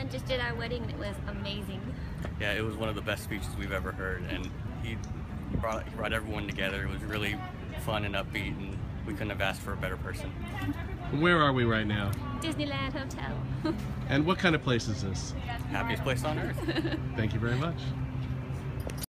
Alan just did our wedding and it was amazing. Yeah, it was one of the best speeches we've ever heard, and he brought everyone together. It was really fun and upbeat, and we couldn't have asked for a better person. Where are we right now? Disneyland Hotel. And what kind of place is this? Happiest place on earth. Thank you very much.